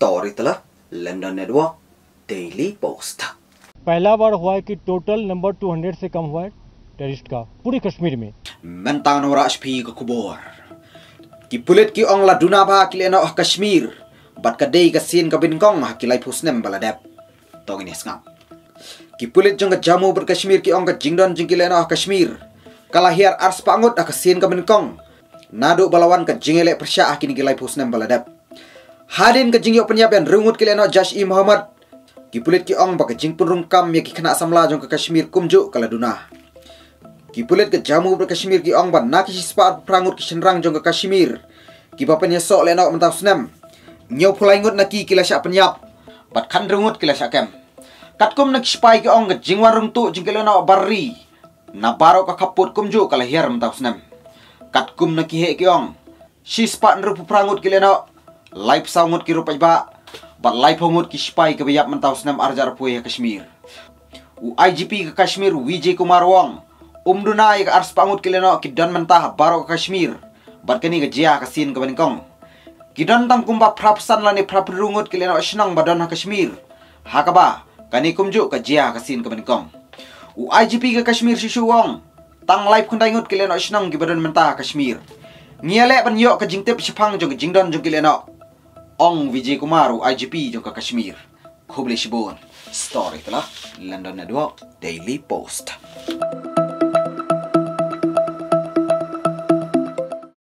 story telah London Network Daily Post। पहला बार हुआ है कि टोटल नंबर 200 से कम हुआ है टेररिस्ट का पूरे कश्मीर में। Mentang noras pi ke kubur. Ki pulit ki ong la duna ba ki lehnoh Kashmir. Bat ka dei ka sien ka nyngkong ha ki lai pusnem baladep. Tong ini ngam. Ki pulit jong ka jamu ber Kashmir ki ong ka jingdon jing ki lehnoh Kashmir. Kalahir ars pangut ka sien ka nyngkong. Nadu balawan ka jingele persya kini ki lai pusnem baladep. Hadin ke jingyok penyapian rungut ki lehnoh Jash I Muhammad. Ki pulit ki ong ba ka jingpun rungkam ya ki kena samla jong ka Kashmir kumjuk kala duna. Ki pulit ke jamu ber Kashmir ki ong ban naki sispat prangut ki senrang jong ke Kashmir. Ki bapen sok lehnoh mentau snem. Nyo pulai ngut naki ki lasyak penyap. Bat kan rungut ki lasyak kem. Katkum nak spai ki ong ke jingwan rungtu jing ki lehnoh barri. Na baro ka kaput kumjuk kala hier mentau snem. Katkum naki he ki ong. Sispat nrupu prangut ki lehnoh. Laip saungut ki rupai ba. Bat laip hongut ki spai ke bayap mentau snem arjar puai Kashmir. U IGP ke Kashmir Vijay Kumar Wong. Dunai ke ars pangut ki lehnoh ki don mentah baro ke Kashmir. Bat kini ke jia ke sien ke nyngkong. Ki don tang kumba prapsan lani prap rungut ki lehnoh senang badon ha Kashmir. Hakaba kani kumjuk ke jia ke sien ke nyngkong. U IGP ke Kashmir Shishu Wong. Tang laip kundai ngut ki lehnoh senang ki badon mentah Kashmir. Ngiale ban yok ke jingtip sipang jong jingdon jong ki lehnoh ong Vijay Kumar IGP jong ke Kashmir. Khubli shibun story telah London Network Daily Post.